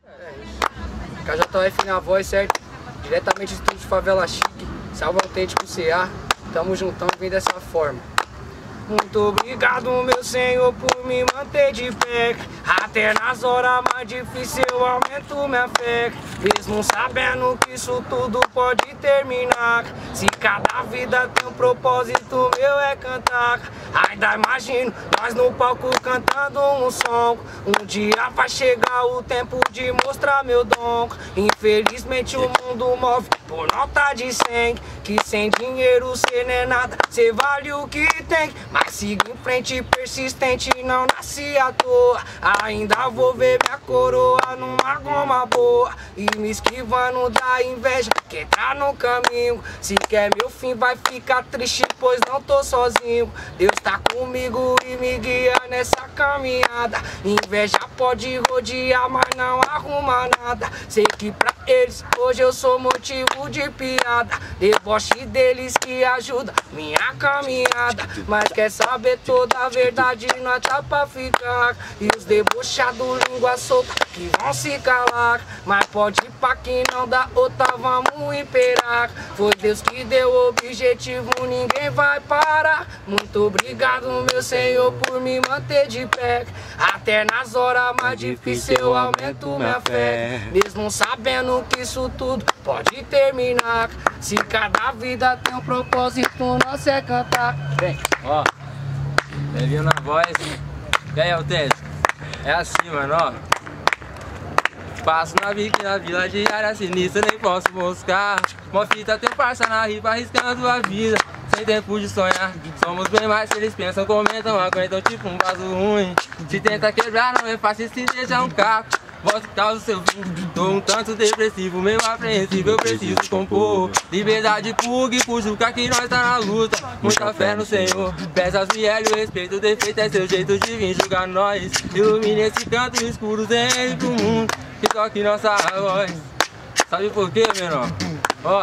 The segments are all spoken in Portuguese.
KJF na voz, certo? Diretamente do estúdio de Favela Chique. Salve Autêntico CA. Tamo juntão e vem dessa forma. Muito obrigado, meu Senhor, por me manter de pé. Até nas horas mais difíceis eu aumento minha fé. Mesmo sabendo que isso tudo pode terminar. Se cada vida tem um propósito, meu é cantar. Ainda imagino nós no palco cantando um som. Um dia vai chegar o tempo de mostrar meu dom. Infelizmente o mundo move por nota de 100. Que sem dinheiro cê não é nada, cê vale o que tem. Mas sigo em frente persistente, não nasci à toa. Ainda vou ver minha coroa numa goma boa. E me esquivando da inveja que tá no caminho. Se quer meu fim vai ficar triste, pois não tô sozinho. Deus tá comigo e me guia nessa caminhada. Inveja pode rodear, mas não arruma nada. Sei que pra eles hoje eu sou motivo de piada. Deboche deles que ajuda minha caminhada. Mas quer saber toda a verdade, nós tá pra ficar. E os debochados língua solta que vão se calar. Mas pode ir pra que não dá outra, vamos imperar. Foi Deus que deu o objetivo, ninguém vai parar. Muito obrigado, meu Senhor, por me manter de pé. Até nas horas mais difíceis eu aumento minha fé. Mesmo sabendo que isso tudo pode terminar. Se cada vida tem um propósito, nós é cantar. Vem, ó, Levinho na voz. E aí, Autêntico? É assim, mano, ó. Passo na bique na vila de área sinistra, nem posso moscar. Mó fita teu parça na riba, arriscando a vida. Sem tempo de sonhar, somos bem mais se eles pensam, comentam, aguentam tipo um vaso ruim. Se tenta quebrar não é fácil, se deixa um caco. Voz que causa o seu fim. Tô um tanto depressivo, meio apreensivo, eu preciso compor. Liberdade, pug, pujuca que nós tá na luta. Muita fé no Senhor, peças miel e o respeito. O defeito é seu jeito de vir julgar nós. Ilumine esse canto escuro dentro do mundo que toque nossa voz. Sabe por quê, menor? Ó,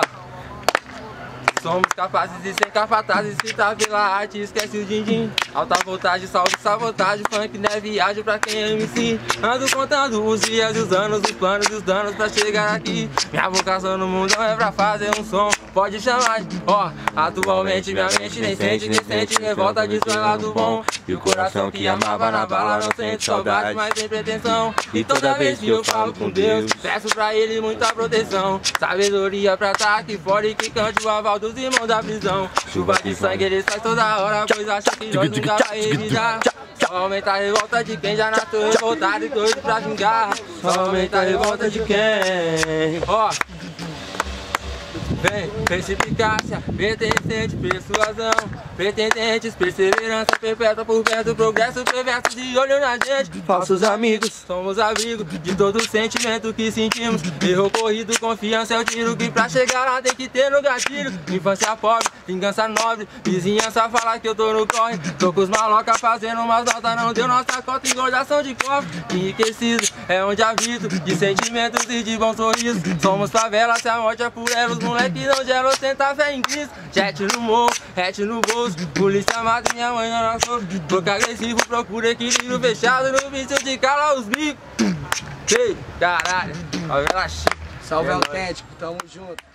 somos capazes de ser capatazes, se tá pela arte, esquece o din-din. Alta voltagem, salve sabotagem, funk não é viagem pra quem é MC. Ando contando os dias e os anos, os planos e os danos pra chegar aqui. Minha vocação no mundo não é pra fazer um som, pode chamar, ó. Atualmente minha mente nem sente, revolta de seu lado bom. E o coração que amava na bala não sente saudade, mas tem pretensão. E toda vez que eu falo com Deus, peço pra Ele muita proteção. Sabedoria pra tá aqui fora e que cante o aval dos irmãos da prisão. Chuva de sangue ele sai toda hora, pois acha que nós nunca vai revidar. Só aumenta a revolta de quem já nasceu revoltado e doido pra vingar. Só aumenta a revolta de quem, ó. Vem, perspicácia, pertencente, persuasão, pretendentes, perseverança perpétua por perto, progresso perverso de olho na gente. Falsos amigos, somos abrigo de todo sentimento que sentimos. Erro corrido, confiança é o tiro que pra chegar lá tem que ter no gatilho. Infância pobre, vingança nobre, vizinhança fala que eu tô no corre. Tô com os maloca fazendo umas notas, não deu nossa cota, engordação de cofre. Enriquecido é onde habito, de sentimentos e de bons sorrisos. Somos favela, se a morte é por elos, moleque não gelo, senta fé em Cristo. Jet no morro, hat no bolso, polícia mata minha mãe não nasceu. Boca agressivo, procura equilíbrio fechado no vício de cala os bicos. Ei, caralho, favela chique. Salve Autêntico, tamo junto.